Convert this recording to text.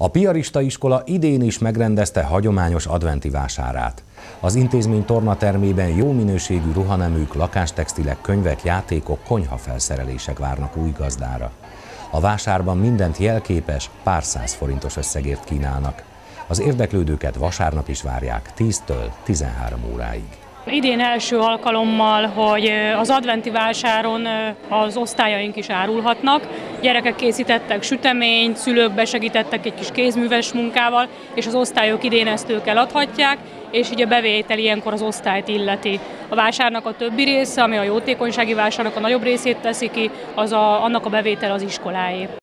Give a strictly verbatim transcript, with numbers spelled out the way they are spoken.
A piarista iskola idén is megrendezte hagyományos adventi vásárát. Az intézmény tornatermében jó minőségű ruhaneműk, lakástextilek, könyvek, játékok, konyhafelszerelések várnak új gazdára. A vásárban mindent jelképes, pár száz forintos összegért kínálnak. Az érdeklődőket vasárnap is várják tíztől tizenhárom óráig. Idén első alkalommal, hogy az adventi vásáron az osztályaink is árulhatnak. Gyerekek készítettek süteményt, szülők besegítettek egy kis kézműves munkával, és az osztályok idén ezt ők eladhatják, és így a bevétel ilyenkor az osztályt illeti. A vásárnak a többi része, ami a jótékonysági vásárnak a nagyobb részét teszi ki, az a, annak a bevétel az iskoláé.